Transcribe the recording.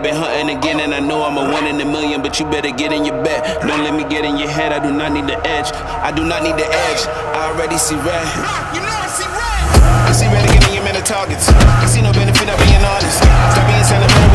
been hunting again and I know I'm a 1 in a million, but you better get in your bed. Don't let me get in your head, I do not need the edge. I do not need the edge, I already see red. You know I see red. I see red again in your men of targets. I see no benefit of being honest. Stop being sentimental.